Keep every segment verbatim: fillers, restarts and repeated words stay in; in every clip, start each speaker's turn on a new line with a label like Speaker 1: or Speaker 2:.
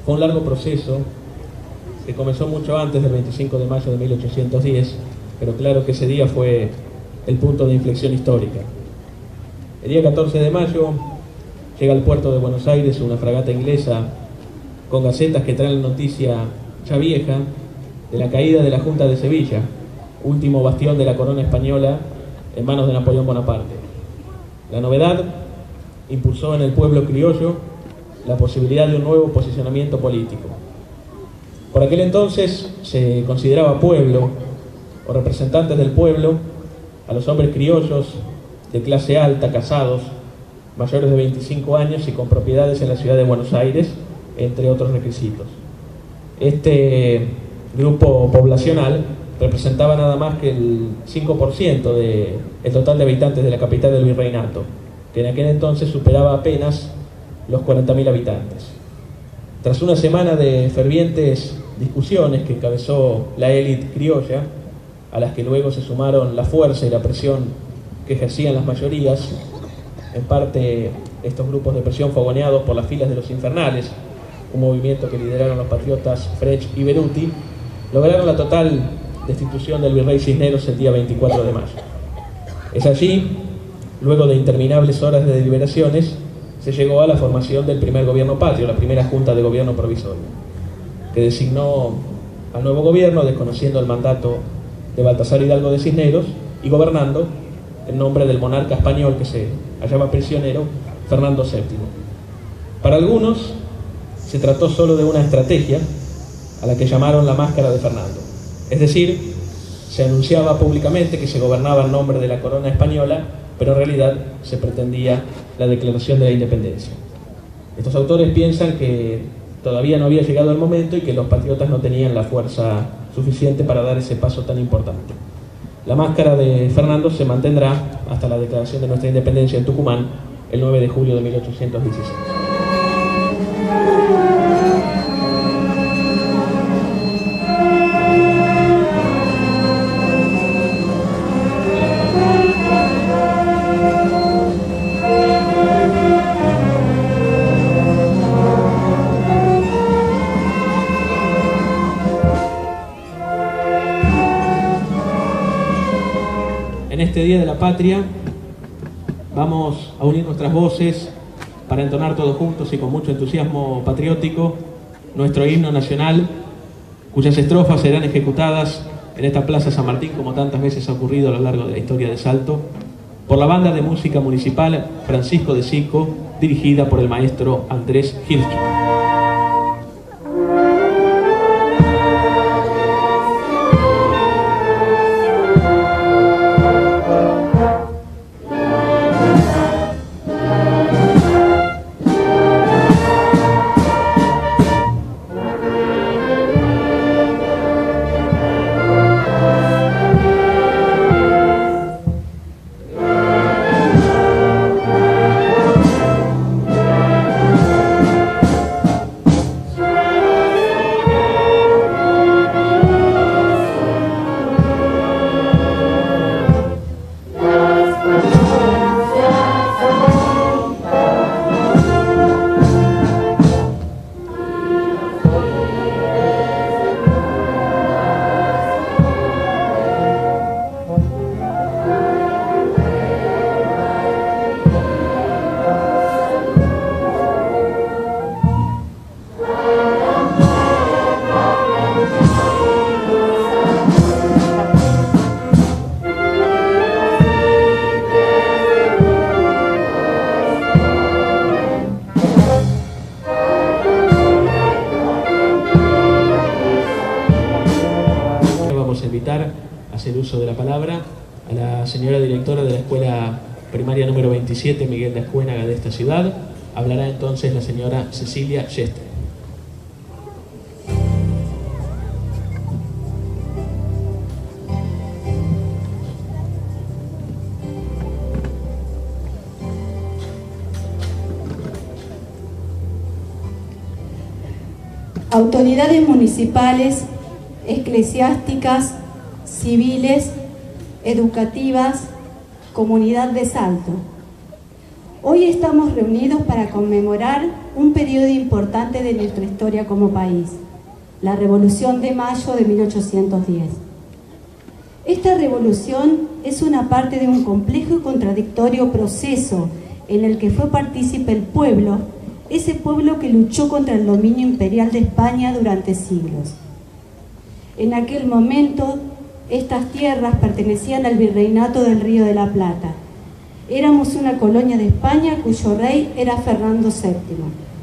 Speaker 1: Fue un largo proceso que comenzó mucho antes del veinticinco de mayo de mil ochocientos diez, pero claro que ese día fue el punto de inflexión histórica. El día catorce de mayo llega al puerto de Buenos Aires una fragata inglesa con gacetas que traen la noticia ya vieja de la caída de la Junta de Sevilla, último bastión de la corona española en manos de Napoleón Bonaparte. La novedad impulsó en el pueblo criollo la posibilidad de un nuevo posicionamiento político. Por aquel entonces se consideraba pueblo o representantes del pueblo a los hombres criollos de clase alta, casados, mayores de veinticinco años y con propiedades en la ciudad de Buenos Aires, entre otros requisitos. Este grupo poblacional representaba nada más que el cinco por ciento del total de habitantes de la capital del virreinato, que en aquel entonces superaba apenas los cuarenta mil habitantes. Tras una semana de fervientes discusiones que encabezó la élite criolla, a las que luego se sumaron la fuerza y la presión que ejercían las mayorías, en parte estos grupos de presión fogoneados por las filas de los infernales, un movimiento que lideraron los patriotas Frech y Beruti, lograron la total destitución del virrey Cisneros el día veinticuatro de mayo. Es allí, luego de interminables horas de deliberaciones, se llegó a la formación del primer gobierno patrio, la primera junta de gobierno provisorio, que designó al nuevo gobierno desconociendo el mandato de Baltasar Hidalgo de Cisneros y gobernando en nombre del monarca español que se hallaba prisionero, Fernando séptimo. Para algunos se trató solo de una estrategia a la que llamaron la máscara de Fernando. Es decir, se anunciaba públicamente que se gobernaba en nombre de la corona española, pero en realidad se pretendía la declaración de la independencia. Estos autores piensan que todavía no había llegado el momento y que los patriotas no tenían la fuerza suficiente para dar ese paso tan importante. La máscara de Fernando se mantendrá hasta la declaración de nuestra independencia en Tucumán el nueve de julio de mil ochocientos dieciséis. En este Día de la Patria vamos a unir nuestras voces para entonar todos juntos y con mucho entusiasmo patriótico nuestro himno nacional, cuyas estrofas serán ejecutadas en esta Plaza San Martín, como tantas veces ha ocurrido a lo largo de la historia de Salto, por la Banda de Música Municipal Francisco de Sico, dirigida por el maestro Andrés Hilstrom. A hacer uso de la palabra a la señora directora de la escuela primaria número veintisiete, Miguel de Ascuénaga, de esta ciudad. Hablará entonces la señora Cecilia Yestre.
Speaker 2: Autoridades municipales, eclesiásticas, civiles, educativas, comunidad de Salto. Hoy estamos reunidos para conmemorar un periodo importante de nuestra historia como país, la Revolución de Mayo de mil ochocientos diez. Esta revolución es una parte de un complejo y contradictorio proceso en el que fue partícipe el pueblo, ese pueblo que luchó contra el dominio imperial de España durante siglos. En aquel momento, estas tierras pertenecían al Virreinato del Río de la Plata. Éramos una colonia de España cuyo rey era Fernando séptimo.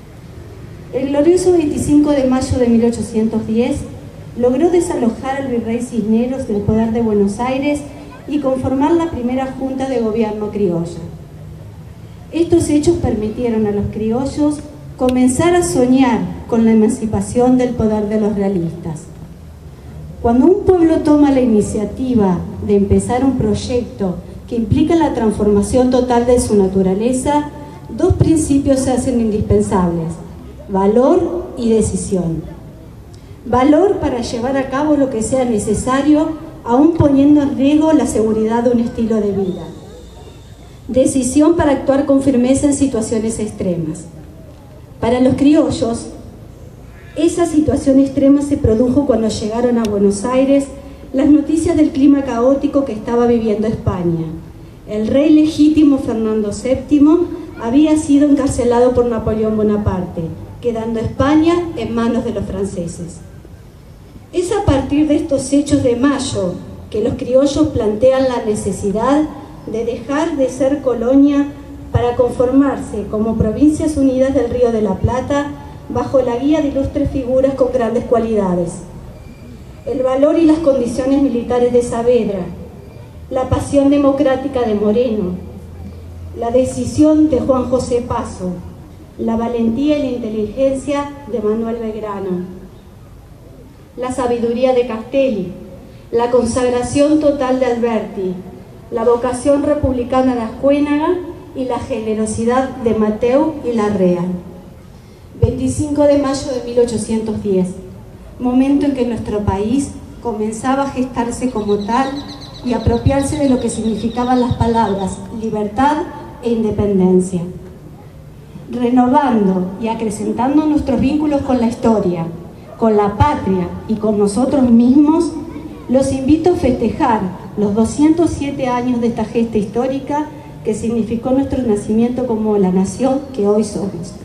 Speaker 2: El glorioso veinticinco de mayo de mil ochocientos diez logró desalojar al virrey Cisneros del poder de Buenos Aires y conformar la primera junta de gobierno criolla. Estos hechos permitieron a los criollos comenzar a soñar con la emancipación del poder de los realistas. Cuando un pueblo toma la iniciativa de empezar un proyecto que implica la transformación total de su naturaleza, dos principios se hacen indispensables: valor y decisión. Valor para llevar a cabo lo que sea necesario, aún poniendo en riesgo la seguridad de un estilo de vida. Decisión para actuar con firmeza en situaciones extremas. Para los criollos, esa situación extrema se produjo cuando llegaron a Buenos Aires las noticias del clima caótico que estaba viviendo España. El rey legítimo Fernando séptimo había sido encarcelado por Napoleón Bonaparte, quedando España en manos de los franceses. Es a partir de estos hechos de mayo que los criollos plantean la necesidad de dejar de ser colonia para conformarse como Provincias Unidas del Río de la Plata bajo la guía de ilustres figuras con grandes cualidades. El valor y las condiciones militares de Saavedra, la pasión democrática de Moreno, la decisión de Juan José Paso, la valentía y la inteligencia de Manuel Belgrano, la sabiduría de Castelli, la consagración total de Alberti, la vocación republicana de Ascuénaga y la generosidad de Mateu y Larrea. veinticinco de mayo de mil ochocientos diez, momento en que nuestro país comenzaba a gestarse como tal y apropiarse de lo que significaban las palabras libertad e independencia. Renovando y acrecentando nuestros vínculos con la historia, con la patria y con nosotros mismos, los invito a festejar los doscientos siete años de esta gesta histórica que significó nuestro nacimiento como la nación que hoy somos.